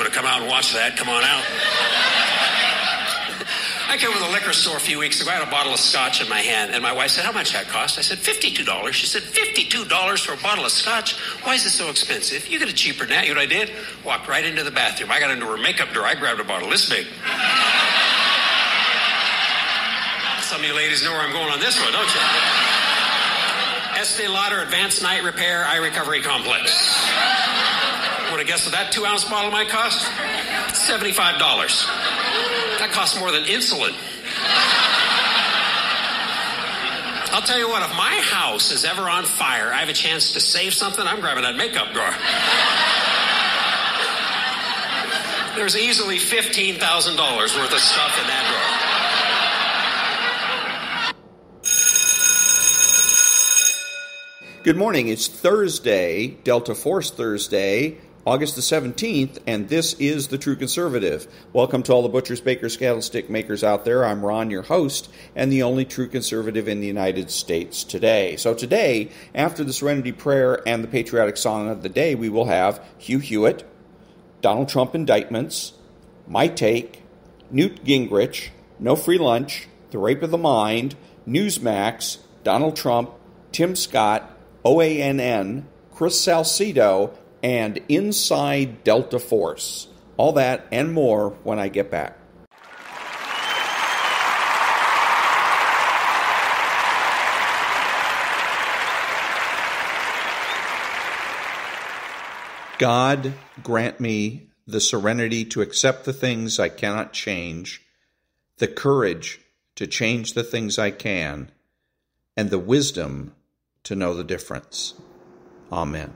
to come out and watch that. Come on out. I came to the liquor store a few weeks ago. I had a bottle of scotch in my hand, and my wife said, how much that cost? I said, $52. She said, $52 for a bottle of scotch? Why is it so expensive? You get it cheaper than that. You know what I did? Walked right into the bathroom. I got into her makeup drawer. I grabbed a bottle this big. Some of you ladies know where I'm going on this one, don't you? Estee Lauder Advanced Night Repair Eye Recovery Complex. Want to guess what that 2-ounce bottle might cost? $75. That costs more than insulin. I'll tell you what, if my house is ever on fire, I have a chance to save something, I'm grabbing that makeup drawer. There's easily $15,000 worth of stuff in that drawer. Good morning. It's Thursday, Delta Force Thursday, August the 17th, and this is The True Conservative. Welcome to all the butchers, bakers, candlestick makers out there. I'm Ron, your host, and the only true conservative in the United States today. So today, after the Serenity Prayer and the patriotic song of the day, we will have Hugh Hewitt, Donald Trump indictments, My Take, Newt Gingrich, No Free Lunch, The Rape of the Mind, Newsmax, Donald Trump, Tim Scott, OANN, Chris-Salcedo, and Inside Delta Force. All that and more when I get back. God grant me the serenity to accept the things I cannot change, the courage to change the things I can, and the wisdom to know the difference. Amen.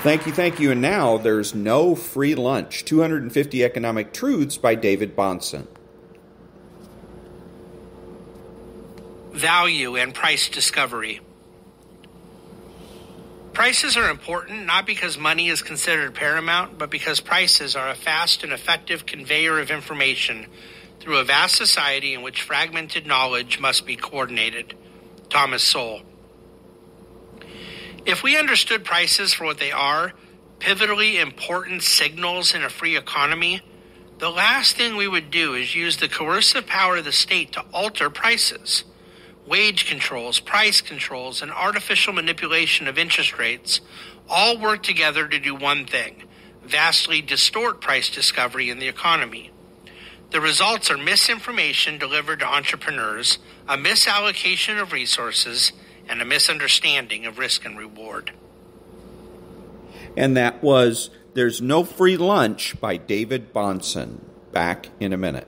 Thank you. And now there's no free lunch. 250 Economic Truths by David-Bahnsen. Value and price discovery. Prices are important not because money is considered paramount, but because prices are a fast and effective conveyor of information through a vast society in which fragmented knowledge must be coordinated. Thomas Sowell. If we understood prices for what they are, pivotally important signals in a free economy, the last thing we would do is use the coercive power of the state to alter prices. Wage controls, price controls, and artificial manipulation of interest rates all work together to do one thing: vastly distort price discovery in the economy. The results are misinformation delivered to entrepreneurs, a misallocation of resources, and a misunderstanding of risk and reward. And that was There's No Free Lunch by David-Bahnsen. Back in a minute.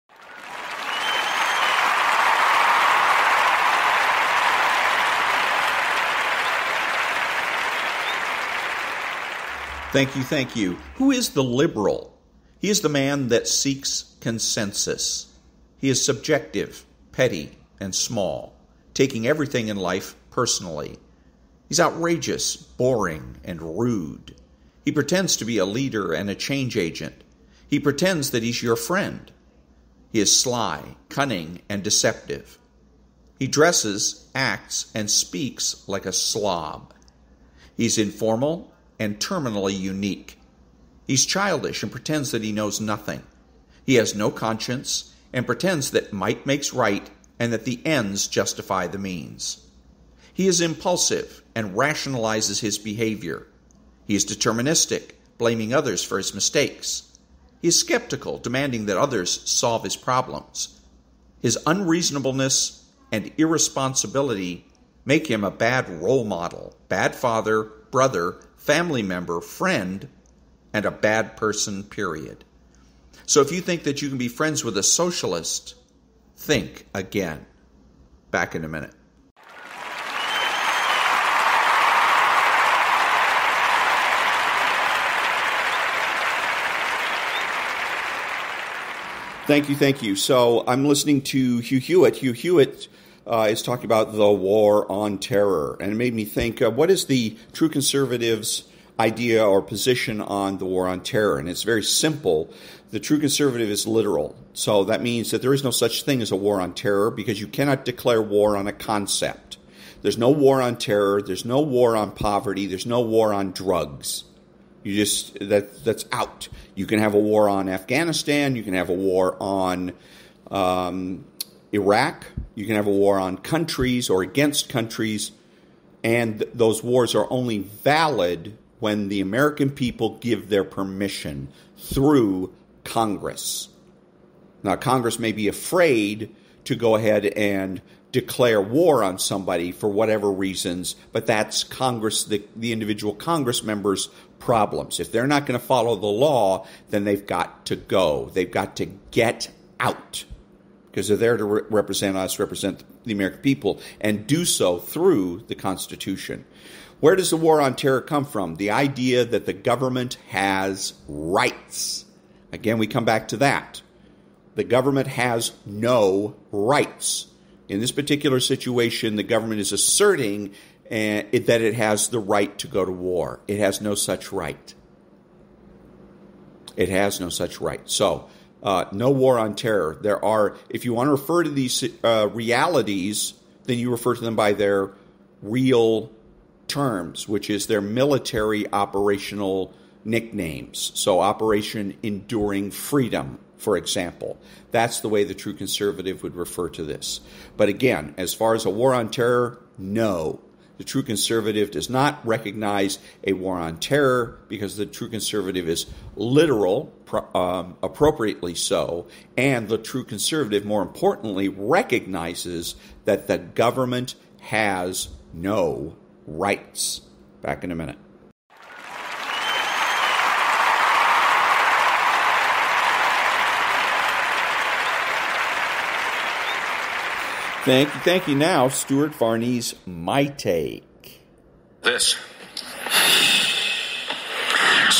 Thank you. Who is the liberal? He is the man that seeks consensus. He is subjective, petty, and small, taking everything in life personally. He's outrageous, boring, and rude. He pretends to be a leader and a change agent. He pretends that he's your friend. He is sly, cunning, and deceptive. He dresses, acts, and speaks like a slob. He's informal and terminally unique. He's childish and pretends that he knows nothing. He has no conscience and pretends that might makes right and that the ends justify the means. He is impulsive and rationalizes his behavior. He is deterministic, blaming others for his mistakes. He is skeptical, demanding that others solve his problems. His unreasonableness and irresponsibility make him a bad role model, bad father, brother, family member, friend, and a bad person, period. So if you think that you can be friends with a socialist, think again. Back in a minute. Thank you. So I'm listening to Hugh Hewitt. Hugh Hewitt is talking about the war on terror. And it made me think, what is the true conservative's idea or position on the war on terror? And it's very simple. The true conservative is literal. So that means that there is no such thing as a war on terror because you cannot declare war on a concept. There's no war on terror. There's no war on poverty. There's no war on drugs. You just, that's out. You can have a war on Afghanistan. You can have a war on Iraq. You can have a war on countries or against countries. And those wars are only valid when the American people give their permission through Congress. Now, Congress may be afraid to go ahead and declare war on somebody for whatever reasons, but that's Congress, the individual Congress members' problems. If they're not going to follow the law, then they've got to go. They've got to get out because they're there to represent us, represent the American people, and do so through the Constitution. Where does the war on terror come from? The idea that the government has rights. Again, we come back to that. The government has no rights. In this particular situation, the government is asserting that it has the right to go to war. It has no such right. It has no such right. So, no war on terror. There are, if you want to refer to these realities, then you refer to them by their real terms, which is their military operational nicknames. So, Operation Enduring Freedom, for example. That's the way the true conservative would refer to this. But again, as far as a war on terror, no. The true conservative does not recognize a war on terror because the true conservative is literal, appropriately so, and the true conservative, more importantly, recognizes that the government has no rights. Back in a minute. Thank you. Now, Stuart-Varney's My Take. This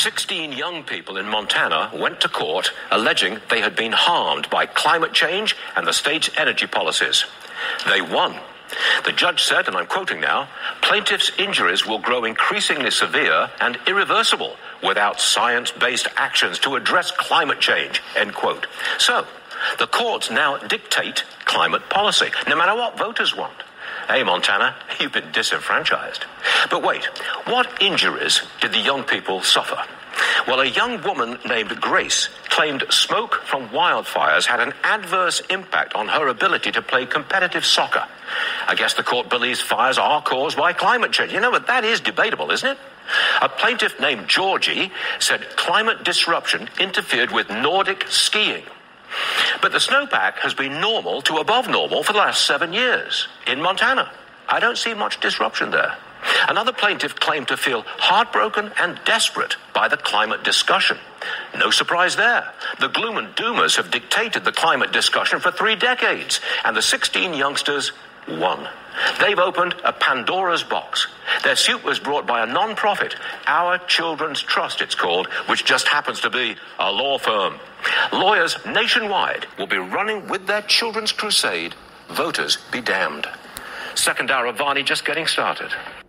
16 young people in Montana went to court alleging they had been harmed by climate change and the state's energy policies. They won. The judge said, and I'm quoting now, plaintiffs' injuries will grow increasingly severe and irreversible without science-based actions to address climate change, end quote. So, the courts now dictate climate policy, no matter what voters want. Hey, Montana, you've been disenfranchised. But wait, what injuries did the young people suffer? Well, a young woman named Grace claimed smoke from wildfires had an adverse impact on her ability to play competitive soccer. I guess the court believes fires are caused by climate change. You know, but that is debatable, isn't it? A plaintiff named Georgie said climate disruption interfered with Nordic skiing. But the snowpack has been normal to above normal for the last 7 years in Montana. I don't see much disruption there. Another plaintiff claimed to feel heartbroken and desperate by the climate discussion. No surprise there. The gloom and doomers have dictated the climate discussion for 3 decades, and the 16 youngsters won. They've opened a Pandora's box. Their suit was brought by a non-profit, Our Children's Trust it's called, which just happens to be a law firm. Lawyers nationwide will be running with their children's crusade. Voters be damned. Second hour of Varney just getting started.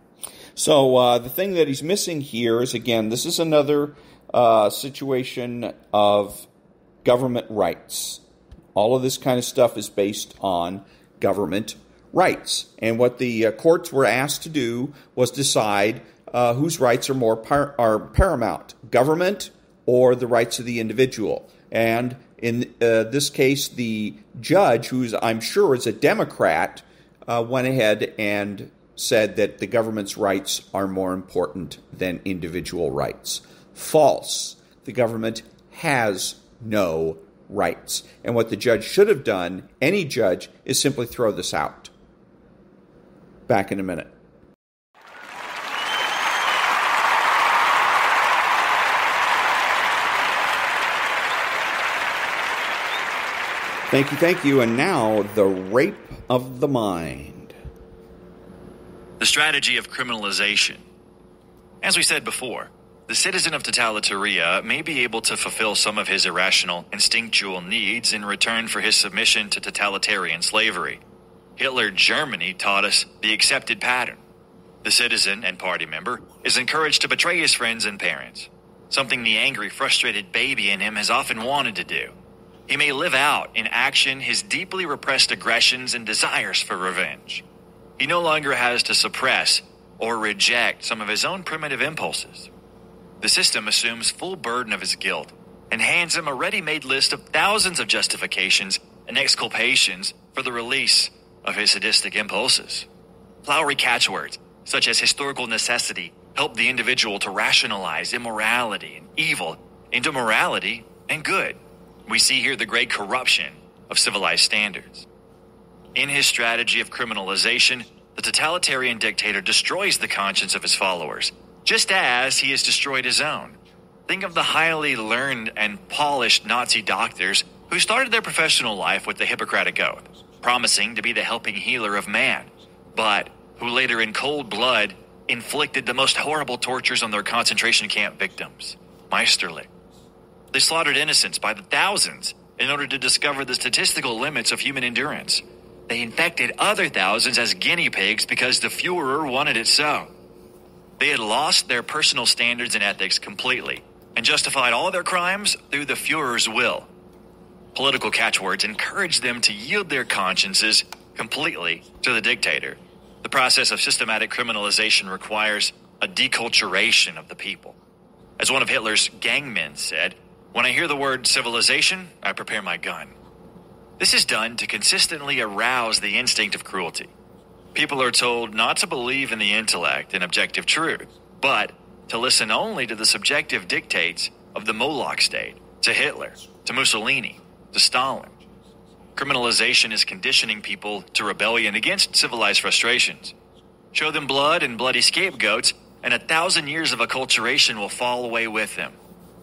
So the thing that he's missing here is, again, this is another situation of government rights. All of this kind of stuff is based on government rights. And what the courts were asked to do was decide whose rights are paramount, government or the rights of the individual. And in this case, the judge, who's I'm sure is a Democrat, went ahead and said that the government's rights are more important than individual rights. False. The government has no rights. And what the judge should have done, any judge, is simply throw this out. Back in a minute. Thank you. And now, the rape of the mind. The strategy of criminalization. As we said before, the citizen of Totalitaria may be able to fulfill some of his irrational, instinctual needs in return for his submission to totalitarian slavery. Hitler Germany taught us the accepted pattern. The citizen and party member is encouraged to betray his friends and parents, something the angry, frustrated baby in him has often wanted to do. He may live out in action his deeply repressed aggressions and desires for revenge. He no longer has to suppress or reject some of his own primitive impulses. The system assumes full burden of his guilt and hands him a ready-made list of thousands of justifications and exculpations for the release of his sadistic impulses. Flowery catchwords, such as historical necessity, help the individual to rationalize immorality and evil into morality and good. We see here the great corruption of civilized standards. In his strategy of criminalization, the totalitarian dictator destroys the conscience of his followers, just as he has destroyed his own. Think of the highly learned and polished Nazi doctors who started their professional life with the Hippocratic Oath, promising to be the helping healer of man, but who later in cold blood inflicted the most horrible tortures on their concentration camp victims, Meisterlich. They slaughtered innocents by the thousands in order to discover the statistical limits of human endurance. They infected other thousands as guinea pigs because the Führer wanted it so. They had lost their personal standards and ethics completely and justified all their crimes through the Führer's will. Political catchwords encouraged them to yield their consciences completely to the dictator. The process of systematic criminalization requires a deculturation of the people. As one of Hitler's gangmen said, "When I hear the word civilization, I prepare my gun." This is done to consistently arouse the instinct of cruelty. People are told not to believe in the intellect and objective truth, but to listen only to the subjective dictates of the Moloch state, to Hitler, to Mussolini, to Stalin. Criminalization is conditioning people to rebellion against civilized frustrations. Show them blood and bloody scapegoats, and 1,000 years of acculturation will fall away with them.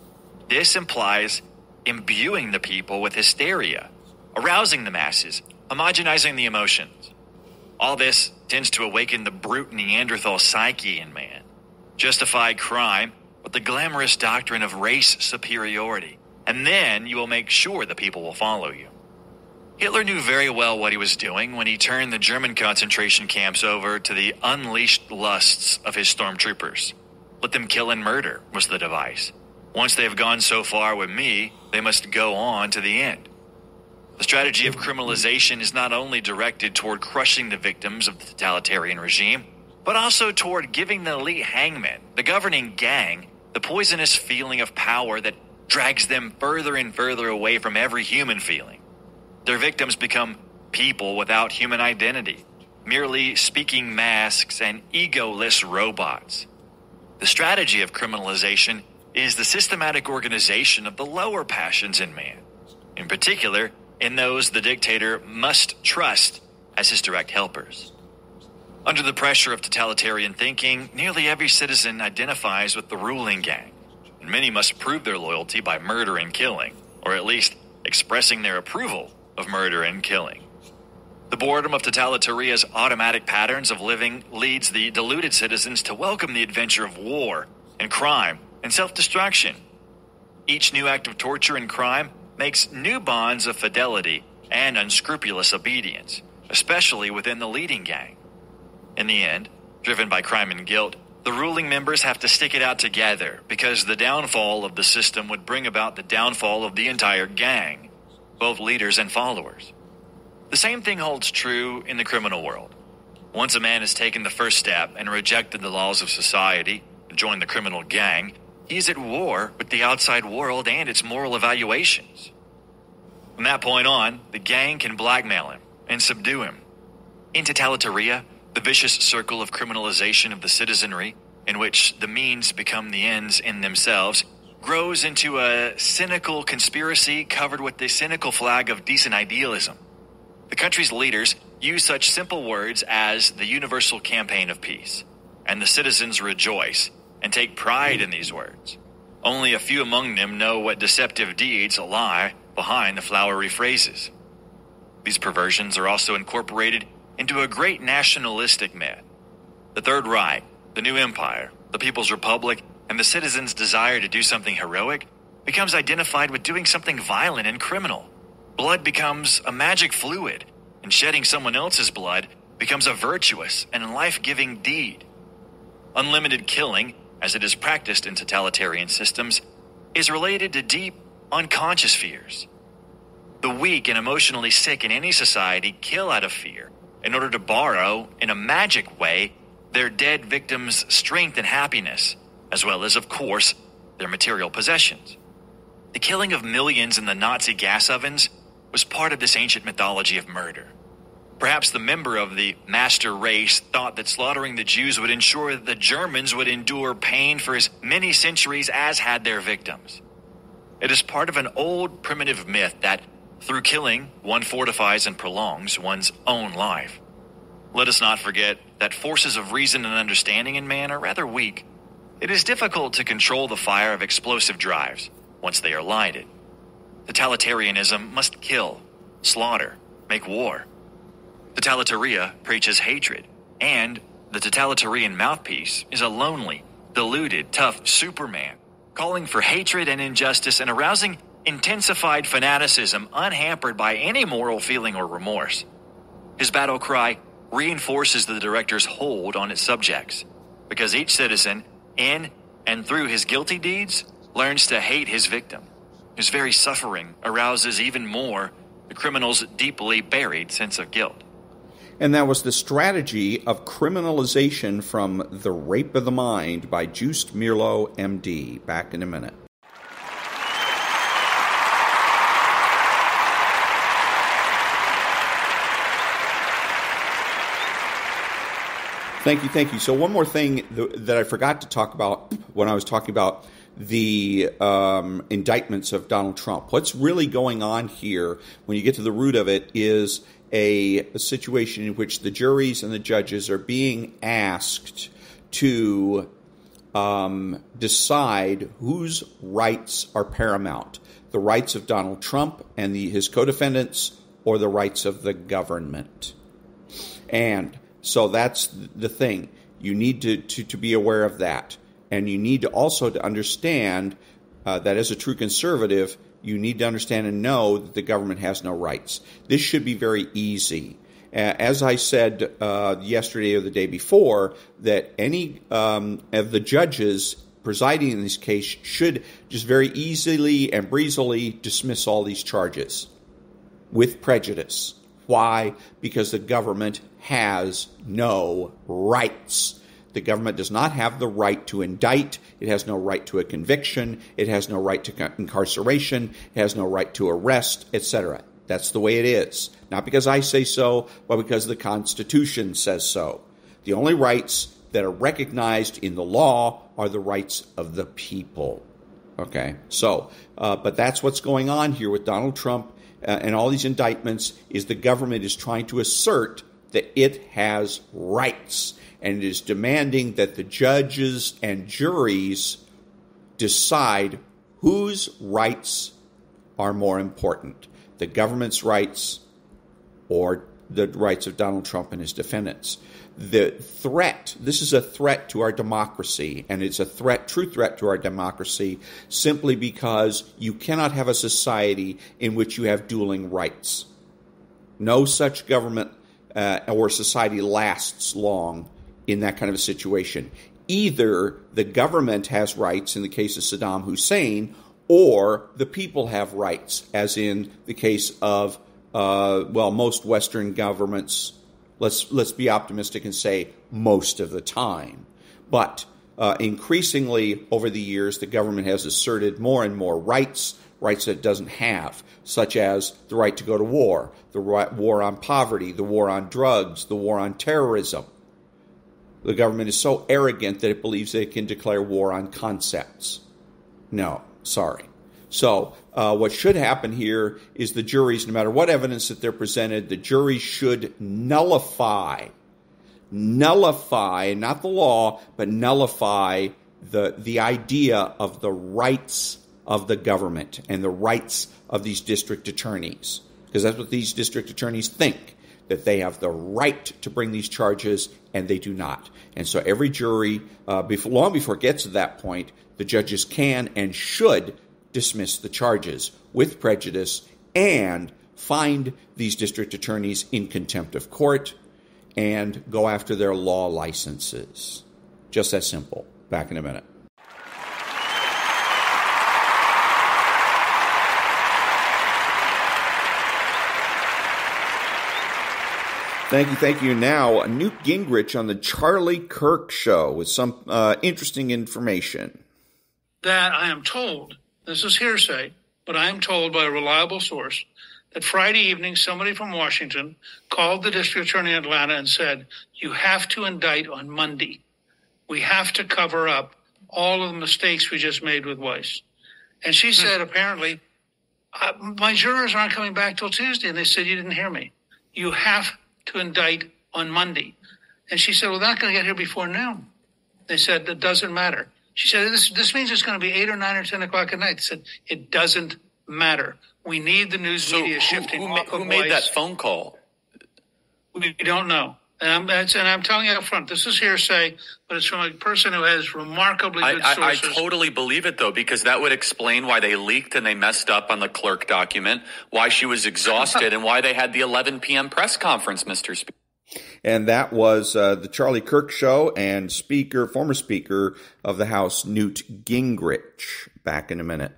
This implies imbuing the people with hysteria, arousing the masses, homogenizing the emotions. All this tends to awaken the brute Neanderthal psyche in man, justify crime, with the glamorous doctrine of race superiority, and then you will make sure the people will follow you. Hitler knew very well what he was doing when he turned the German concentration camps over to the unleashed lusts of his stormtroopers. Let them kill and murder was the device. Once they have gone so far with me, they must go on to the end. The strategy of criminalization is not only directed toward crushing the victims of the totalitarian regime, but also toward giving the elite hangmen, the governing gang, the poisonous feeling of power that drags them further and further away from every human feeling. Their victims become people without human identity, merely speaking masks and egoless robots. The strategy of criminalization is the systematic organization of the lower passions in man, in particular in those the dictator must trust as his direct helpers. Under the pressure of totalitarian thinking, nearly every citizen identifies with the ruling gang, and many must prove their loyalty by murder and killing, or at least expressing their approval of murder and killing. The boredom of totalitaria's automatic patterns of living leads the deluded citizens to welcome the adventure of war and crime and self-destruction. Each new act of torture and crime makes new bonds of fidelity and unscrupulous obedience, especially within the leading gang. In the end, driven by crime and guilt, the ruling members have to stick it out together because the downfall of the system would bring about the downfall of the entire gang, both leaders and followers. The same thing holds true in the criminal world. Once a man has taken the first step and rejected the laws of society and joined the criminal gang, he is at war with the outside world and its moral evaluations. From that point on, the gang can blackmail him and subdue him. In totalitaria, the vicious circle of criminalization of the citizenry, in which the means become the ends in themselves, grows into a cynical conspiracy covered with the cynical flag of decent idealism. The country's leaders use such simple words as the Universal Campaign of Peace, and the citizens rejoice and take pride in these words. Only a few among them know what deceptive deeds lie behind the flowery phrases. These perversions are also incorporated into a great nationalistic myth. The Third Reich, the new empire, the People's Republic, and the citizens' desire to do something heroic becomes identified with doing something violent and criminal. Blood becomes a magic fluid, and shedding someone else's blood becomes a virtuous and life-giving deed. Unlimited killing, as it is practiced in totalitarian systems, is related to deep, unconscious fears. The weak and emotionally sick in any society kill out of fear in order to borrow, in a magic way, their dead victims' strength and happiness, as well as, of course, their material possessions. The killing of millions in the Nazi gas ovens was part of this ancient mythology of murder. Perhaps the member of the master race thought that slaughtering the Jews would ensure that the Germans would endure pain for as many centuries as had their victims. It is part of an old primitive myth that through killing, one fortifies and prolongs one's own life. Let us not forget that forces of reason and understanding in man are rather weak. It is difficult to control the fire of explosive drives once they are lighted. Totalitarianism must kill, slaughter, make war. Totalitaria preaches hatred, and the totalitarian mouthpiece is a lonely, deluded, tough Superman, calling for hatred and injustice and arousing intensified fanaticism unhampered by any moral feeling or remorse. His battle cry reinforces the director's hold on its subjects, because each citizen, in and through his guilty deeds, learns to hate his victim, whose very suffering arouses even more the criminal's deeply buried sense of guilt. And that was the strategy of criminalization from The Rape of the Mind by Joost-meerlo, M.D. Back in a minute. Thank you. So one more thing that I forgot to talk about when I was talking about the indictments of Donald Trump. What's really going on here, when you get to the root of it, is a situation in which the juries and the judges are being asked to decide whose rights are paramount, the rights of Donald Trump and his co-defendants, or the rights of the government. And so that's the thing. You need to be aware of that. And you need to also to understand that as a true conservative, you need to understand and know that the government has no rights. This should be very easy. As I said yesterday or the day before, that any of the judges presiding in this case should just very easily and breezily dismiss all these charges with prejudice. Why? Because the government has no rights. The government does not have the right to indict. It has no right to a conviction. It has no right to incarceration. It has no right to arrest, etc. That's the way it is. Not because I say so, but because the Constitution says so. The only rights that are recognized in the law are the rights of the people. Okay? So, but that's what's going on here with Donald Trump and all these indictments, is the government is trying to assert that it has rights, and it is demanding that the judges and juries decide whose rights are more important, the government's rights or the rights of Donald Trump and his defendants. The threat, this is a threat to our democracy, and it's a true threat to our democracy, simply because you cannot have a society in which you have dueling rights. No such government or society lasts long in that kind of a situation. Either the government has rights in the case of Saddam Hussein, or the people have rights, as in the case of, most Western governments. Let's be optimistic and say most of the time. But increasingly over the years, the government has asserted more and more rights that it doesn't have, such as the right to go to war, the war on poverty, the war on drugs, the war on terrorism. The government is so arrogant that it believes that it can declare war on concepts. No, sorry. So what should happen here is the juries, no matter what evidence that they're presented, the juries should nullify, not the law, but nullify the idea of the rights of the government and the rights of these district attorneys. Because that's what these district attorneys think, that they have the right to bring these charges, and they do not. And so every jury, long before it gets to that point, the judges can and should dismiss the charges with prejudice and find these district attorneys in contempt of court and go after their law licenses. Just that simple. Back in a minute. Thank you. Now, Newt Gingrich on the Charlie Kirk Show with some interesting information. That I am told, this is hearsay, but I am told by a reliable source that Friday evening somebody from Washington called the district attorney in Atlanta and said, you have to indict on Monday. We have to cover up all of the mistakes we just made with Weiss. And she said, apparently, my jurors aren't coming back till Tuesday. And they said, you didn't hear me. You have to indict on Monday. And she said, well, they're not going to get here before noon. They said, that doesn't matter. She said, this means it's going to be 8 or 9 or 10 o'clock at night. They said, it doesn't matter. We need the news media shifting off of who made Weiss. that phone call? We don't know. And I'm telling you up front, this is hearsay, but it's from a person who has remarkably good sources. I totally believe it, though, because that would explain why they leaked and they messed up on the clerk document, why she was exhausted, and why they had the 11 p.m. press conference, Mr. Speaker. And that was the Charlie Kirk Show and former Speaker of the House, Newt Gingrich. Back in a minute.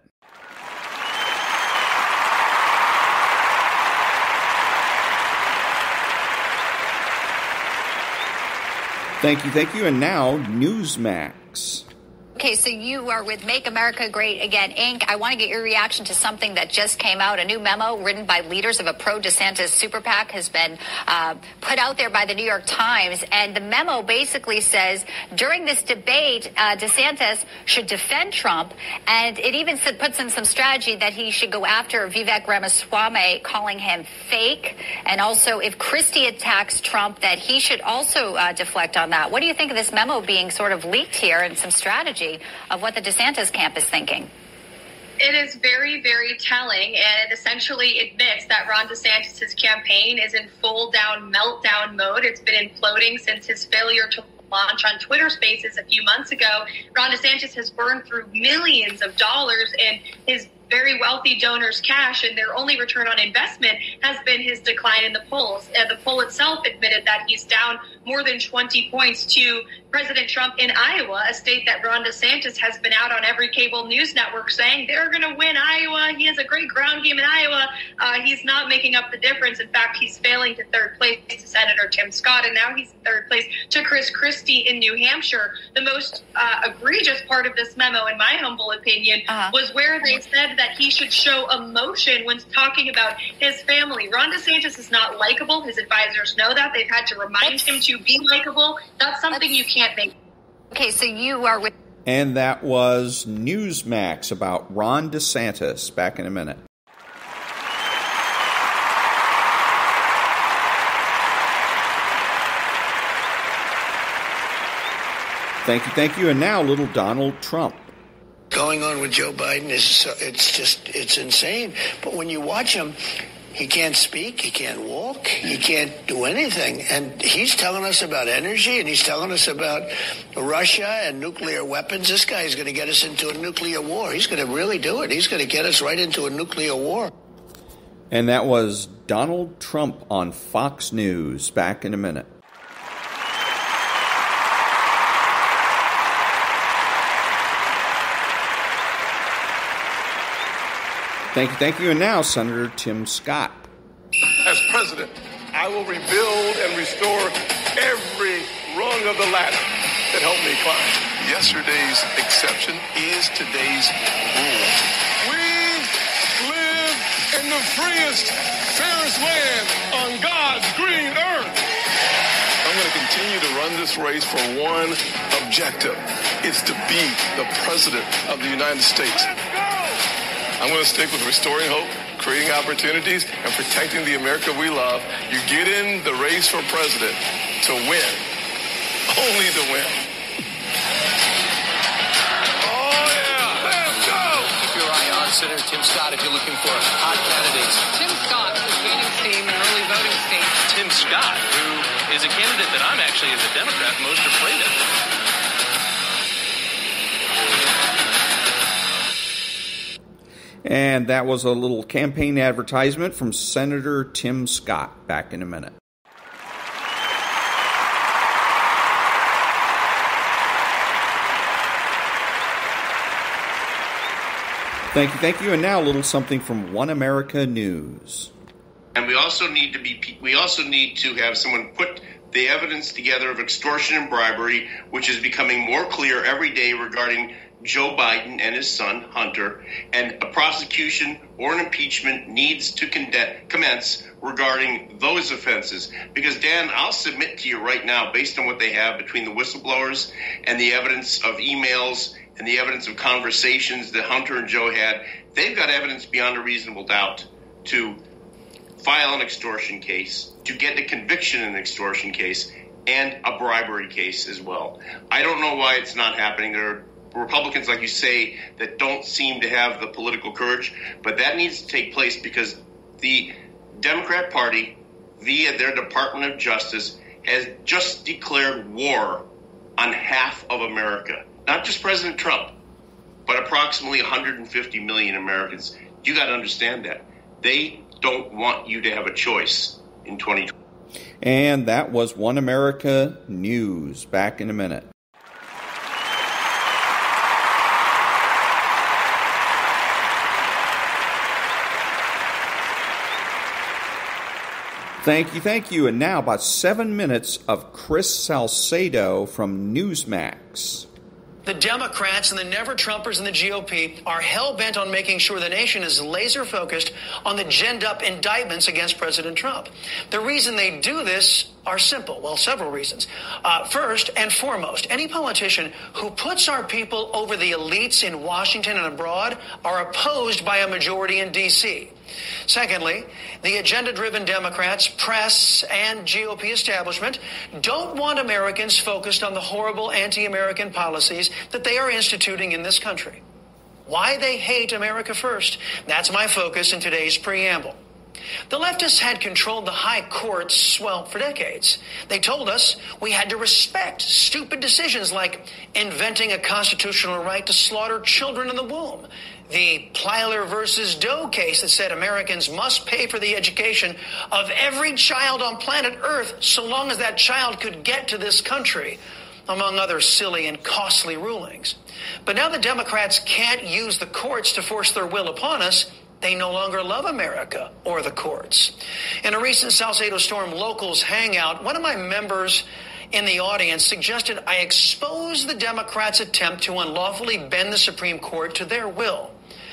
Thank you. And now, Newsmax. Okay, so you are with Make America Great Again, Inc. I want to get your reaction to something that just came out. A new memo written by leaders of a pro-DeSantis super PAC has been put out there by the New York Times. And the memo basically says during this debate, DeSantis should defend Trump. And it even puts in some strategy that he should go after Vivek Ramaswamy, calling him fake. And also, if Christie attacks Trump, that he should also deflect on that. What do you think of this memo being sort of leaked here and some strategy of what the DeSantis camp is thinking? It is very, very telling, and it essentially admits that Ron DeSantis' campaign is in full-down meltdown mode. It's been imploding since his failure to launch on Twitter Spaces a few months ago, Ron DeSantis has burned through millions of dollars in his very wealthy donors' cash, and their only return on investment has been his decline in the polls. The poll itself admitted that he's down more than 20 points to President Trump in Iowa, a state that Ron DeSantis has been out on every cable news network saying they're going to win Iowa. He has a great ground game in Iowa. He's not making up the difference. In fact, he's failing to third place to Senator Tim Scott, and now he's in third place to Chris Christie in New Hampshire. The most egregious part of this memo, in my humble opinion, was where they said that he should show emotion when talking about his family. Ron DeSantis is not likable. His advisors know that. They've had to remind him to be likable. That's something you can't make. Okay, so you are with... And that was Newsmax about Ron DeSantis. Back in a minute. Thank you. And now, little Donald Trump. Going on with Joe Biden it's insane. But when you watch him, he can't speak, he can't walk, he can't do anything. And he's telling us about energy, and he's telling us about Russia and nuclear weapons. This guy is going to get us into a nuclear war. He's going to really do it. He's going to get us right into a nuclear war. And that was Donald Trump on Fox News. Back in a minute. Thank you. And now, Senator Tim Scott. As president, I will rebuild and restore every rung of the ladder that helped me climb. Yesterday's exception is today's rule. We live in the freest, fairest land on God's green earth. I'm going to continue to run this race for one objective. It's to be the president of the United States. I'm going to stick with restoring hope, creating opportunities, and protecting the America we love. You get in the race for president to win. Only to win. Oh, yeah. Let's go! Keep your eye on Senator Tim Scott if you're looking for hot candidates. Tim Scott is gaining steam in early voting states. Tim Scott, who is a candidate that I'm actually, as a Democrat, most afraid of. And that was a little campaign advertisement from Senator Tim Scott. Back in a minute. Thank you. And now a little something from One America News. And we also need to have someone put the evidence together of extortion and bribery, which is becoming more clear every day regarding Joe Biden and his son, Hunter, and a prosecution or an impeachment needs to commence regarding those offenses. Because, Dan, I'll submit to you right now, based on what they have between the whistleblowers and the evidence of emails and the evidence of conversations that Hunter and Joe had, they've got evidence beyond a reasonable doubt to file an extortion case, to get a conviction in an extortion case, and a bribery case as well. I don't know why it's not happening. There are Republicans, like you say, that don't seem to have the political courage, but that needs to take place because the Democrat Party, via their Department of Justice, has just declared war on half of America. Not just President Trump, but approximately 150 million Americans. You got to understand that. They don't want you to have a choice in 2020. And that was One America News. Back in a minute. Thank you. And now about 7 minutes of Chris-Salcedo from Newsmax. The Democrats and the never-Trumpers in the GOP are hell-bent on making sure the nation is laser-focused on the ginned-up indictments against President Trump. The reason they do this are simple. Well, several reasons. First and foremost, any politician who puts our people over the elites in Washington and abroad are opposed by a majority in D.C. Secondly, the agenda-driven Democrats, press, and GOP establishment don't want Americans focused on the horrible anti-American policies that they are instituting in this country. Why they hate America first. That's my focus in today's preamble. The leftists had controlled the high courts, well, for decades. They told us we had to respect stupid decisions like inventing a constitutional right to slaughter children in the womb, the Plyler versus Doe case that said Americans must pay for the education of every child on planet Earth so long as that child could get to this country, among other silly and costly rulings. But now the Democrats can't use the courts to force their will upon us. They no longer love America or the courts. In a recent Salcedo Storm Locals hangout, one of my members in the audience suggested I expose the Democrats' attempt to unlawfully bend the Supreme Court to their will.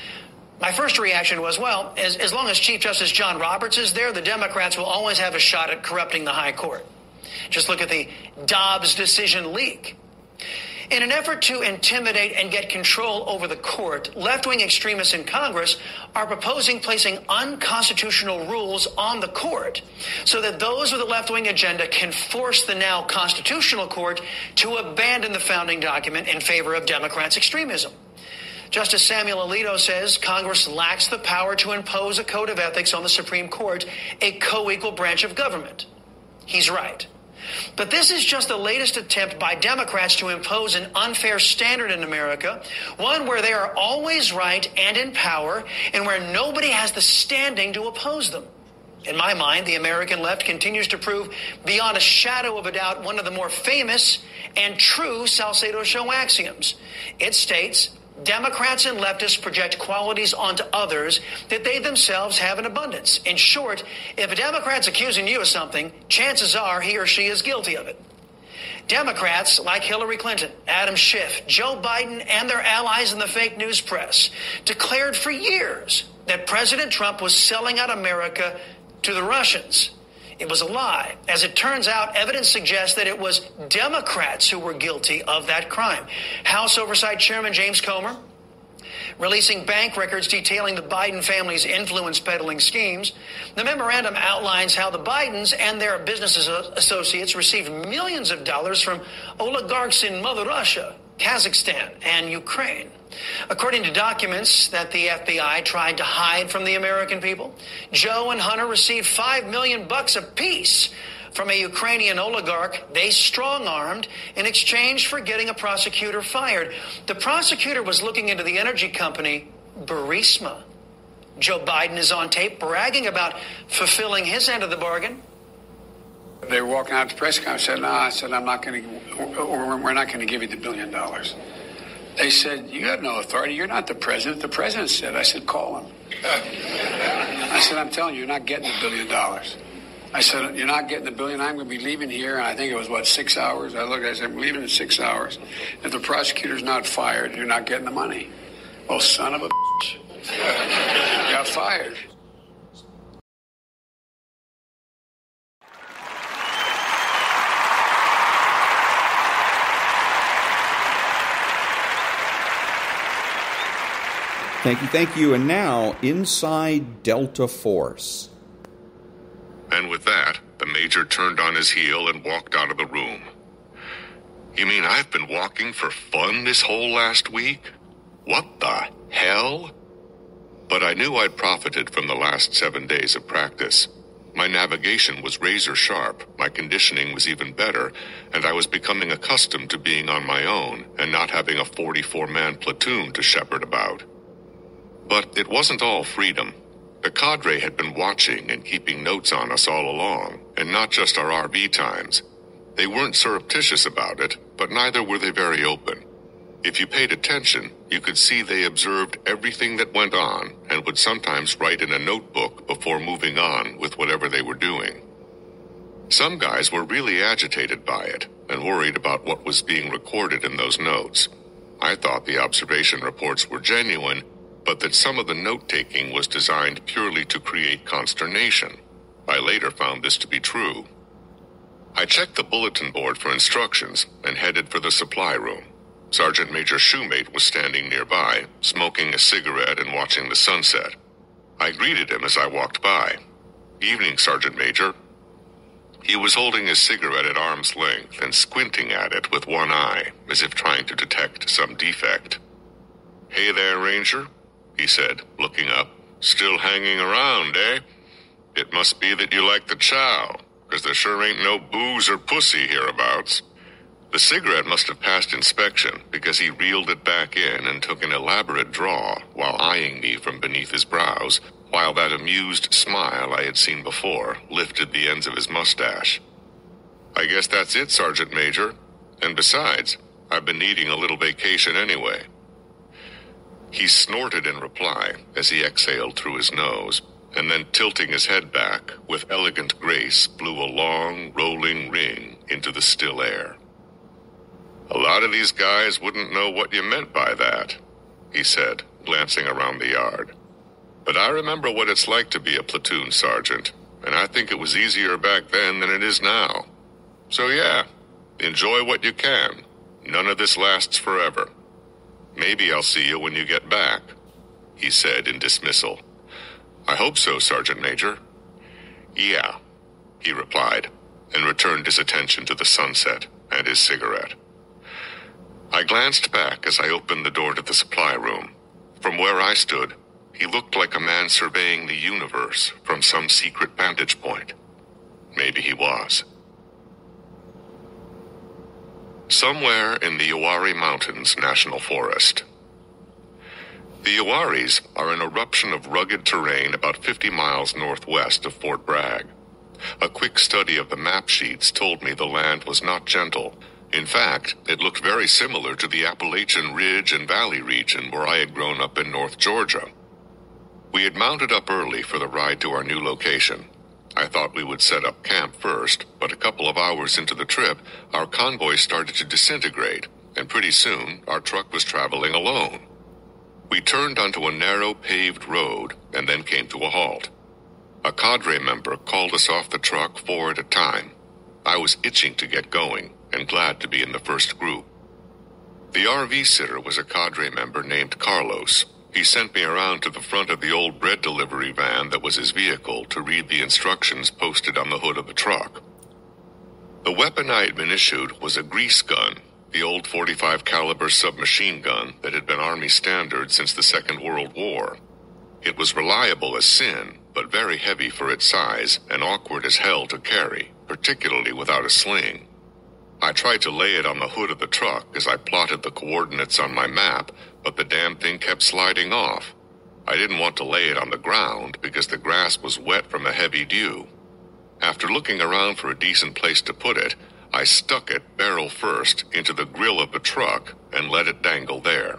My first reaction was, well, as long as Chief Justice John Roberts is there, the Democrats will always have a shot at corrupting the high court. Just look at the Dobbs decision leak. In an effort to intimidate and get control over the court, left-wing extremists in Congress are proposing placing unconstitutional rules on the court so that those with a left-wing agenda can force the now constitutional court to abandon the founding document in favor of Democrats' extremism. Justice Samuel Alito says Congress lacks the power to impose a code of ethics on the Supreme Court, a co-equal branch of government. He's right. But this is just the latest attempt by Democrats to impose an unfair standard in America, one where they are always right and in power, and where nobody has the standing to oppose them. In my mind, the American left continues to prove beyond a shadow of a doubt one of the more famous and true Salcedo Show axioms. It states, Democrats and leftists project qualities onto others that they themselves have in abundance. In short, if a Democrat's accusing you of something, chances are he or she is guilty of it. Democrats like Hillary Clinton, Adam Schiff, Joe Biden, and their allies in the fake news press declared for years that President Trump was selling out America to the Russians. It was a lie. As it turns out, evidence suggests that it was Democrats who were guilty of that crime. House Oversight Chairman James Comer, releasing bank records detailing the Biden family's influence peddling schemes. The memorandum outlines how the Bidens and their business associates received millions of dollars from oligarchs in Mother Russia, Kazakhstan, and Ukraine. According to documents that the FBI tried to hide from the American people, Joe and Hunter received $5 million apiece from a Ukrainian oligarch they strong-armed in exchange for getting a prosecutor fired. The prosecutor was looking into the energy company Burisma. Joe Biden is on tape bragging about fulfilling his end of the bargain. They were walking out to the press conference. I said, we're not going to give you the $1 billion. They said, you have no authority. You're not the president. The president said. I said, call him. I said, I'm telling you, you're not getting the $1 billion. I said, you're not getting the $1 billion. I'm going to be leaving here. And I think it was, 6 hours? I said, I'm leaving in 6 hours. If the prosecutor's not fired, you're not getting the money. Oh, son of a bitch. Got fired. Thank you. And now, inside Delta Force. And with that, the major turned on his heel and walked out of the room. You mean I've been walking for fun this whole last week? What the hell? But I knew I'd profited from the last 7 days of practice. My navigation was razor sharp, my conditioning was even better, and I was becoming accustomed to being on my own and not having a 44-man platoon to shepherd about. But it wasn't all freedom. The cadre had been watching and keeping notes on us all along, and not just our RV times. They weren't surreptitious about it, but neither were they very open. If you paid attention, you could see they observed everything that went on and would sometimes write in a notebook before moving on with whatever they were doing. Some guys were really agitated by it and worried about what was being recorded in those notes. I thought the observation reports were genuine, but that some of the note-taking was designed purely to create consternation. I later found this to be true. I checked the bulletin board for instructions and headed for the supply room. Sergeant Major Shoemate was standing nearby, smoking a cigarette and watching the sunset. I greeted him as I walked by. "Evening, Sergeant Major." He was holding his cigarette at arm's length and squinting at it with one eye, as if trying to detect some defect. "Hey there, Ranger," he said, looking up. "Still hanging around, eh?" It must be that you like the chow, 'cause there sure ain't no booze or pussy hereabouts. The cigarette must have passed inspection, because he reeled it back in and took an elaborate draw while eyeing me from beneath his brows, while that amused smile I had seen before lifted the ends of his mustache. I guess that's it, Sergeant Major. And besides, I've been needing a little vacation anyway. He snorted in reply as he exhaled through his nose, and then tilting his head back, with elegant grace blew a long, rolling ring into the still air. A lot of these guys wouldn't know what you meant by that, he said, glancing around the yard. But I remember what it's like to be a platoon sergeant, and I think it was easier back then than it is now. So yeah, enjoy what you can. None of this lasts forever. Maybe I'll see you when you get back, he said in dismissal. I hope so, Sergeant Major. Yeah, he replied, and returned his attention to the sunset and his cigarette. I glanced back as I opened the door to the supply room. From where I stood, he looked like a man surveying the universe from some secret vantage point. Maybe he was. Somewhere in the Uwharrie Mountains National Forest. The Uwharries are an eruption of rugged terrain about 50 miles northwest of Fort Bragg. A quick study of the map sheets told me the land was not gentle. In fact, it looked very similar to the Appalachian Ridge and Valley region where I had grown up in North Georgia. We had mounted up early for the ride to our new location. I thought we would set up camp first, but a couple of hours into the trip, our convoy started to disintegrate, and pretty soon our truck was traveling alone. We turned onto a narrow paved road and then came to a halt. A cadre member called us off the truck 4 at a time. I was itching to get going and glad to be in the first group. The RV sitter was a cadre member named Carlos. He sent me around to the front of the old bread delivery van that was his vehicle to read the instructions posted on the hood of the truck. The weapon I had been issued was a grease gun, the old .45 caliber submachine gun that had been Army standard since the Second World War. It was reliable as sin, but very heavy for its size and awkward as hell to carry, particularly without a sling. I tried to lay it on the hood of the truck as I plotted the coordinates on my map, but the damn thing kept sliding off. I didn't want to lay it on the ground because the grass was wet from a heavy dew. After looking around for a decent place to put it, I stuck it barrel first into the grill of the truck and let it dangle there.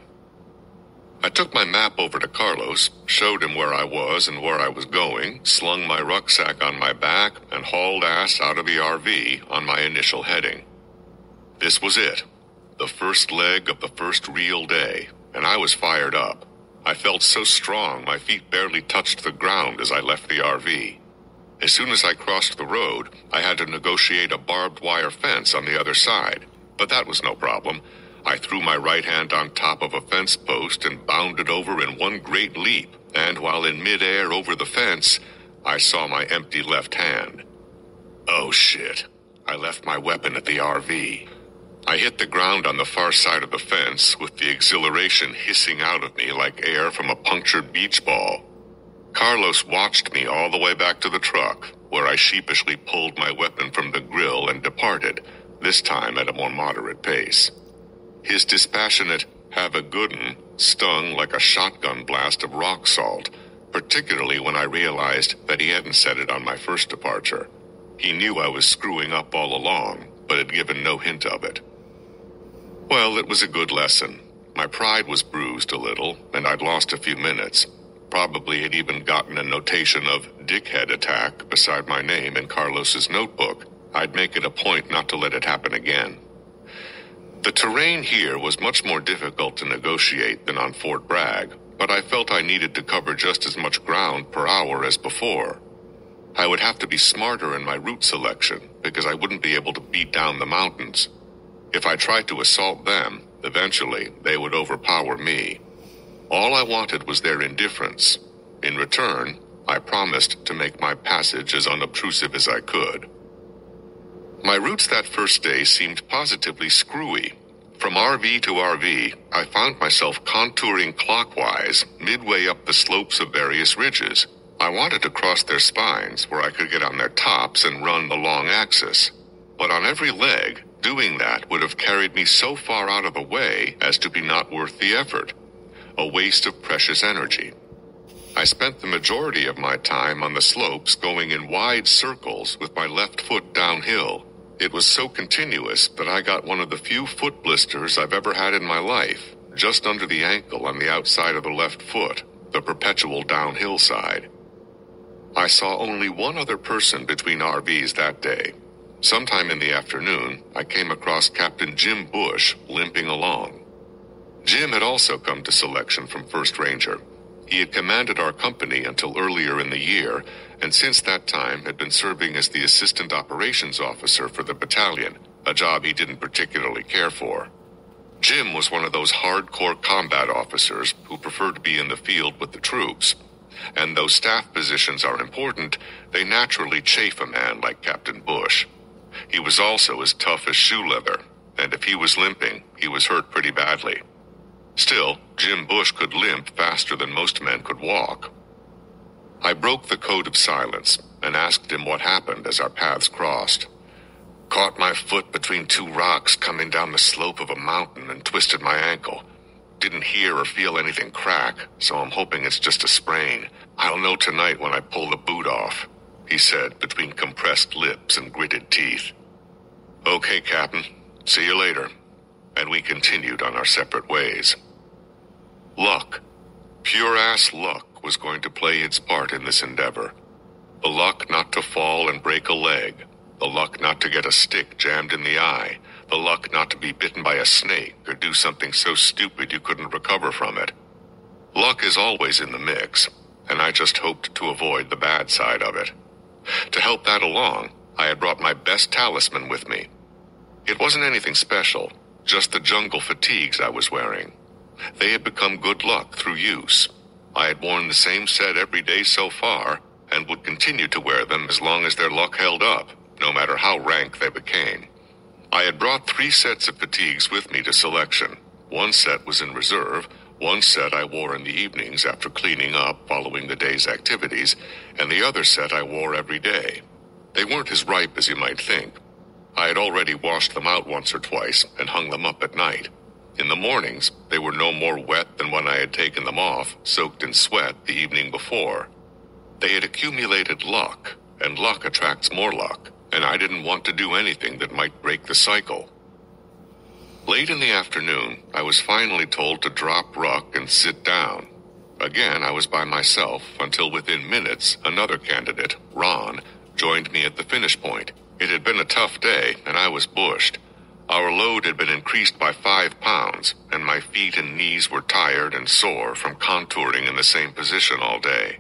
I took my map over to Carlos, showed him where I was and where I was going, slung my rucksack on my back, and hauled ass out of the RV on my initial heading. This was it, the first leg of the first real day, and I was fired up. I felt so strong my feet barely touched the ground as I left the RV. As soon as I crossed the road, I had to negotiate a barbed wire fence on the other side, but that was no problem. I threw my right hand on top of a fence post and bounded over in one great leap, and while in midair over the fence, I saw my empty left hand. Oh shit, I left my weapon at the RV. I hit the ground on the far side of the fence with the exhilaration hissing out of me like air from a punctured beach ball. Carlos watched me all the way back to the truck, where I sheepishly pulled my weapon from the grill and departed, this time at a more moderate pace. His dispassionate, "have a good'n," stung like a shotgun blast of rock salt, particularly when I realized that he hadn't said it on my first departure. He knew I was screwing up all along, but had given no hint of it. Well, it was a good lesson. My pride was bruised a little, and I'd lost a few minutes. Probably had even gotten a notation of "dickhead attack" beside my name in Carlos's notebook. I'd make it a point not to let it happen again. The terrain here was much more difficult to negotiate than on Fort Bragg, but I felt I needed to cover just as much ground per hour as before. I would have to be smarter in my route selection, because I wouldn't be able to beat down the mountains. If I tried to assault them, eventually they would overpower me. All I wanted was their indifference. In return, I promised to make my passage as unobtrusive as I could. My routes that first day seemed positively screwy. From RV to RV, I found myself contouring clockwise midway up the slopes of various ridges. I wanted to cross their spines where I could get on their tops and run the long axis. But on every leg, doing that would have carried me so far out of the way as to be not worth the effort. A waste of precious energy. I spent the majority of my time on the slopes going in wide circles with my left foot downhill. It was so continuous that I got one of the few foot blisters I've ever had in my life, just under the ankle on the outside of the left foot, the perpetual downhill side. I saw only one other person between RVs that day. Sometime in the afternoon, I came across Captain Jim Bush limping along. Jim had also come to selection from 1st Ranger. He had commanded our company until earlier in the year, and since that time had been serving as the assistant operations officer for the battalion, a job he didn't particularly care for. Jim was one of those hardcore combat officers who prefer to be in the field with the troops. And though staff positions are important, they naturally chafe a man like Captain Bush. He was also as tough as shoe leather, and if he was limping, he was hurt pretty badly. Still, Jim Bush could limp faster than most men could walk. I broke the code of silence and asked him what happened as our paths crossed. Caught my foot between 2 rocks coming down the slope of a mountain and twisted my ankle. Didn't hear or feel anything crack, so I'm hoping it's just a sprain. I'll know tonight when I pull the boot off, he said between compressed lips and gritted teeth. Okay, Captain. See you later. And we continued on our separate ways. Luck. Pure-ass luck was going to play its part in this endeavor. The luck not to fall and break a leg. The luck not to get a stick jammed in the eye. The luck not to be bitten by a snake or do something so stupid you couldn't recover from it. Luck is always in the mix, and I just hoped to avoid the bad side of it. To help that along, I had brought my best talisman with me. It wasn't anything special, just the jungle fatigues I was wearing. They had become good luck through use. I had worn the same set every day so far, and would continue to wear them as long as their luck held up, no matter how rank they became. I had brought 3 sets of fatigues with me to selection. 1 set was in reserve, 1 set I wore in the evenings after cleaning up following the day's activities, and the other set I wore every day. They weren't as ripe as you might think. I had already washed them out once or twice and hung them up at night. In the mornings, they were no more wet than when I had taken them off, soaked in sweat the evening before. They had accumulated luck, and luck attracts more luck, and I didn't want to do anything that might break the cycle. Late in the afternoon, I was finally told to drop ruck and sit down. Again, I was by myself until within minutes, another candidate, Ron, joined me at the finish point. It had been a tough day, and I was bushed. Our load had been increased by 5 pounds, and my feet and knees were tired and sore from contouring in the same position all day.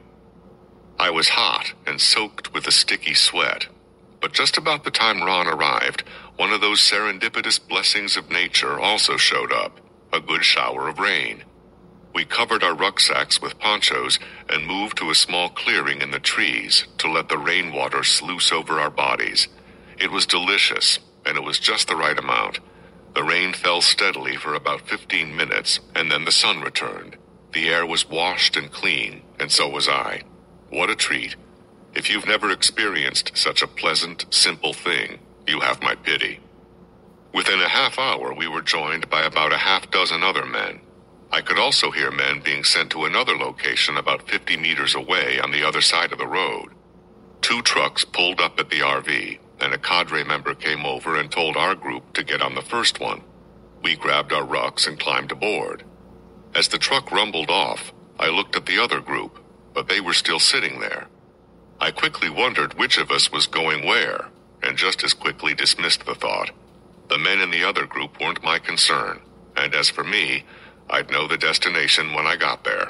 I was hot and soaked with a sticky sweat. But just about the time Ron arrived, one of those serendipitous blessings of nature also showed up, a good shower of rain. We covered our rucksacks with ponchos and moved to a small clearing in the trees to let the rainwater sluice over our bodies. It was delicious, and it was just the right amount. The rain fell steadily for about 15 minutes, and then the sun returned. The air was washed and clean, and so was I. What a treat. If you've never experienced such a pleasant, simple thing, you have my pity. Within a half hour, we were joined by about a half dozen other men. I could also hear men being sent to another location about 50 meters away on the other side of the road. 2 trucks pulled up at the RV, and a cadre member came over and told our group to get on the first one. We grabbed our rucks and climbed aboard. As the truck rumbled off, I looked at the other group, but they were still sitting there. I quickly wondered which of us was going where, and just as quickly dismissed the thought. The men in the other group weren't my concern, and as for me, I'd know the destination when I got there.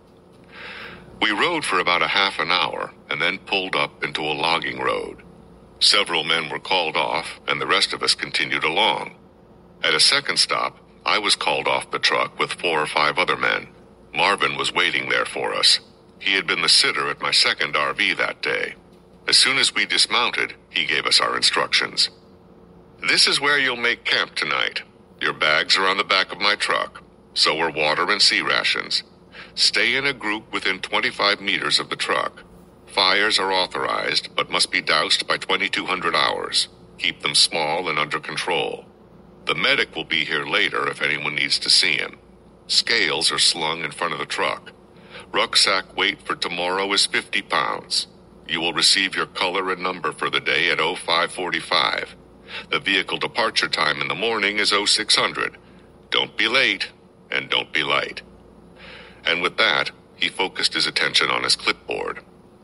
We rode for about a half an hour, and then pulled up into a logging road. Several men were called off, and the rest of us continued along. At a second stop, I was called off the truck with 4 or 5 other men. Marvin was waiting there for us. He had been the sitter at my second RV that day. As soon as we dismounted, he gave us our instructions. This is where you'll make camp tonight. Your bags are on the back of my truck. So are water and sea rations. Stay in a group within 25 meters of the truck. Fires are authorized, but must be doused by 2200 hours. Keep them small and under control. The medic will be here later if anyone needs to see him. Scales are slung in front of the truck. Rucksack weight for tomorrow is 50 pounds. You will receive your color and number for the day at 0545. The vehicle departure time in the morning is 0600. Don't be late, and don't be light. And with that, he focused his attention on his clipboard.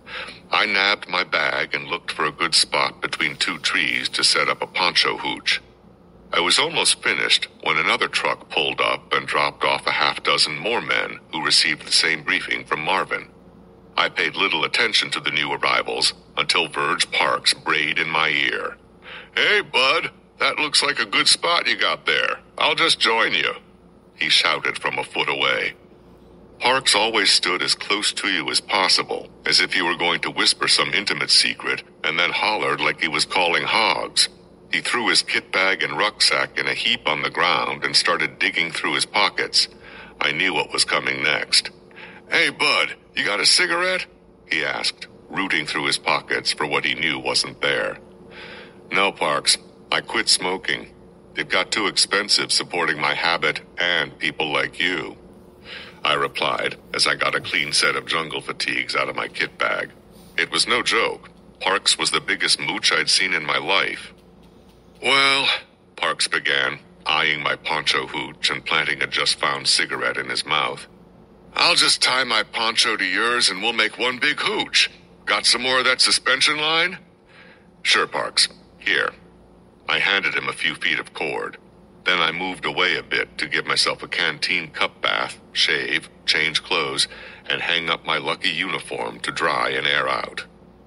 I nabbed my bag and looked for a good spot between two trees to set up a poncho hooch. I was almost finished when another truck pulled up and dropped off a half dozen more men who received the same briefing from Marvin. I paid little attention to the new arrivals until Verge Parks brayed in my ear. "Hey, bud, that looks like a good spot you got there. I'll just join you," he shouted from a foot away. Parks always stood as close to you as possible, as if he were going to whisper some intimate secret, and then hollered like he was calling hogs. He threw his kit bag and rucksack in a heap on the ground and started digging through his pockets. I knew what was coming next. "Hey, bud, you got a cigarette?" he asked, rooting through his pockets for what he knew wasn't there. "No, Parks, I quit smoking. It got too expensive supporting my habit and people like you," I replied as I got a clean set of jungle fatigues out of my kit bag. It was no joke. Parks was the biggest mooch I'd seen in my life. "Well," Parks began, eyeing my poncho hooch and planting a just-found cigarette in his mouth, "I'll just tie my poncho to yours and we'll make one big hooch. Got some more of that suspension line?" "Sure, Parks. Here." I handed him a few feet of cord. Then I moved away a bit to give myself a canteen cup bath, shave, change clothes, and hang up my lucky uniform to dry and air out.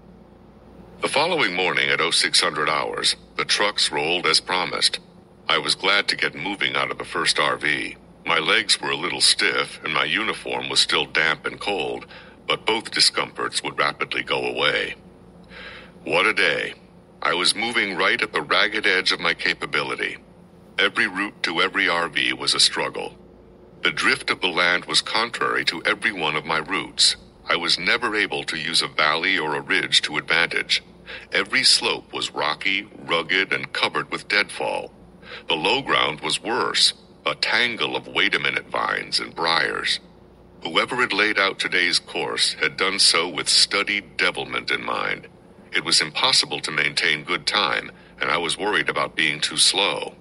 The following morning at 0600 hours, the trucks rolled as promised. I was glad to get moving out of the first RV. My legs were a little stiff and my uniform was still damp and cold, but both discomforts would rapidly go away. What a day. I was moving right at the ragged edge of my capability. Every route to every RV was a struggle. The drift of the land was contrary to every one of my routes. I was never able to use a valley or a ridge to advantage. Every slope was rocky, rugged, and covered with deadfall. The low ground was worse, a tangle of wait-a-minute vines and briars. Whoever had laid out today's course had done so with studied devilment in mind. It was impossible to maintain good time, and I was worried about being too slow.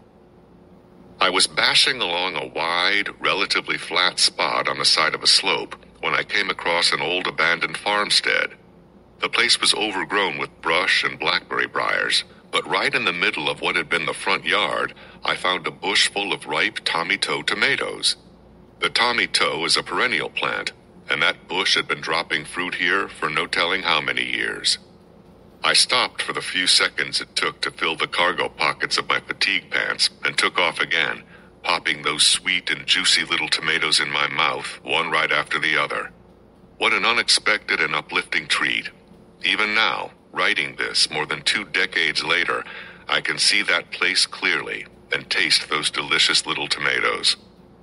I was bashing along a wide, relatively flat spot on the side of a slope when I came across an old abandoned farmstead. The place was overgrown with brush and blackberry briars, but right in the middle of what had been the front yard, I found a bush full of ripe Tommy Toe tomatoes. The Tommy Toe is a perennial plant, and that bush had been dropping fruit here for no telling how many years. I stopped for the few seconds it took to fill the cargo pockets of my fatigue pants and took off again, popping those sweet and juicy little tomatoes in my mouth, one right after the other. What an unexpected and uplifting treat. Even now, writing this more than 2 decades later, I can see that place clearly and taste those delicious little tomatoes.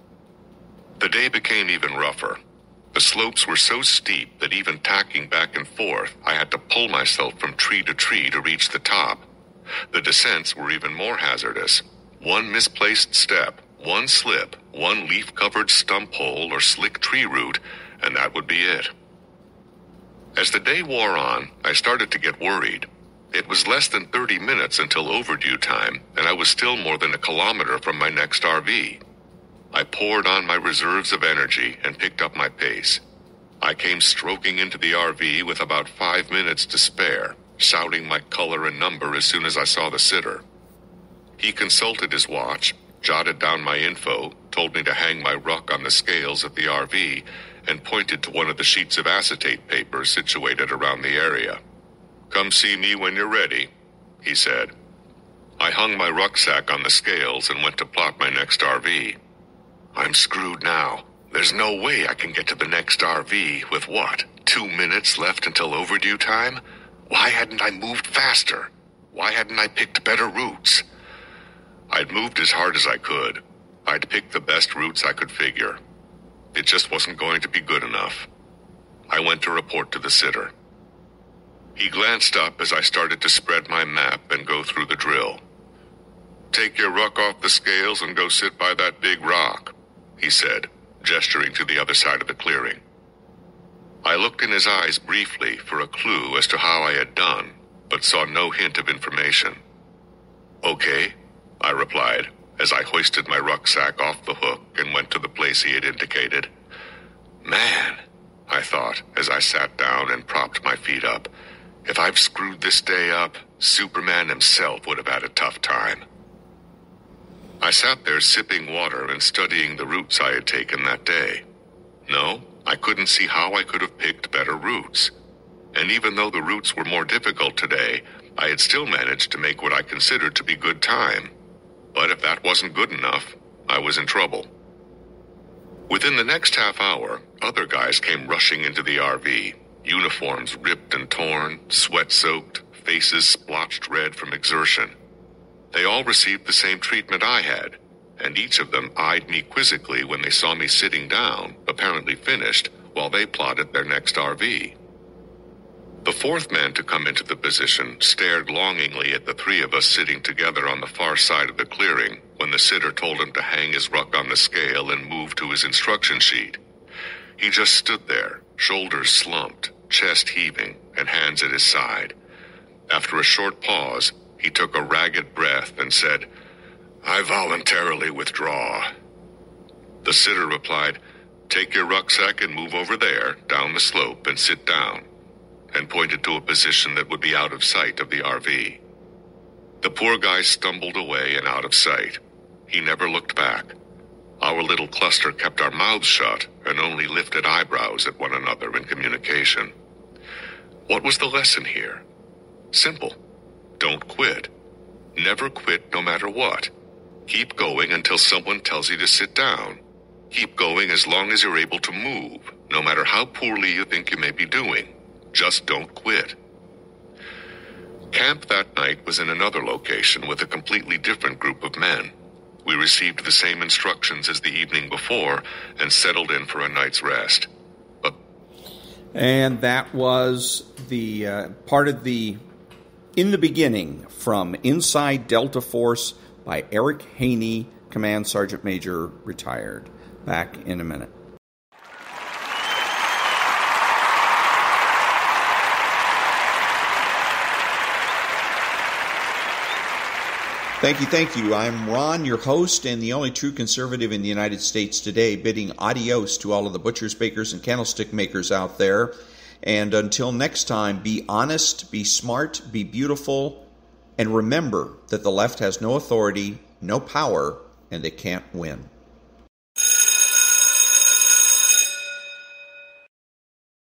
The day became even rougher. The slopes were so steep that even tacking back and forth, I had to pull myself from tree to tree to reach the top. The descents were even more hazardous. One misplaced step, one slip, one leaf-covered stump hole or slick tree root, and that would be it. As the day wore on, I started to get worried. It was less than 30 minutes until overdue time, and I was still more than a kilometer from my next RV. I poured on my reserves of energy and picked up my pace. I came stroking into the RV with about 5 minutes to spare, shouting my color and number as soon as I saw the sitter. He consulted his watch, jotted down my info, told me to hang my ruck on the scales at the RV, and pointed to one of the sheets of acetate paper situated around the area. "Come see me when you're ready," he said. I hung my rucksack on the scales and went to plot my next RV. I'm screwed now. There's no way I can get to the next RV with 2 minutes left until overdue time? Why hadn't I moved faster? Why hadn't I picked better routes? I'd moved as hard as I could. I'd picked the best routes I could figure. It just wasn't going to be good enough. I went to report to the sitter. He glanced up as I started to spread my map and go through the drill. "Take your ruck off the scales and go sit by that big rock," he said, gesturing to the other side of the clearing. I looked in his eyes briefly for a clue as to how I had done, but saw no hint of information. "Okay," I replied, as I hoisted my rucksack off the hook and went to the place he had indicated. "Man," I thought as I sat down and propped my feet up, "if I've screwed this day up, Superman himself would have had a tough time." I sat there sipping water and studying the routes I had taken that day. No, I couldn't see how I could have picked better routes. And even though the routes were more difficult today, I had still managed to make what I considered to be good time. But if that wasn't good enough, I was in trouble. Within the next half hour, other guys came rushing into the RV, uniforms ripped and torn, sweat-soaked, faces splotched red from exertion. They all received the same treatment I had, and each of them eyed me quizzically when they saw me sitting down, apparently finished, while they plotted their next RV. The fourth man to come into the position stared longingly at the three of us sitting together on the far side of the clearing when the sitter told him to hang his ruck on the scale and move to his instruction sheet. He just stood there, shoulders slumped, chest heaving, and hands at his side. After a short pause, he took a ragged breath and said, "I voluntarily withdraw." The sitter replied, "Take your rucksack and move over there, down the slope, and sit down," and pointed to a position that would be out of sight of the RV. The poor guy stumbled away and out of sight. He never looked back. Our little cluster kept our mouths shut and only lifted eyebrows at one another in communication. What was the lesson here? Simple. Don't quit. Never quit no matter what. Keep going until someone tells you to sit down. Keep going as long as you're able to move, no matter how poorly you think you may be doing. Just don't quit. Camp that night was in another location with a completely different group of men. We received the same instructions as the evening before and settled in for a night's rest. And that was the part of the In the Beginning from Inside Delta Force by Eric-Haney, Command Sergeant Major, retired. Back in a minute. Thank you. I'm Ron, your host, and the only true conservative in the United States today, bidding adios to all of the butchers, bakers, and candlestick makers out there. And until next time, be honest, be smart, be beautiful, and remember that the left has no authority, no power, and they can't win.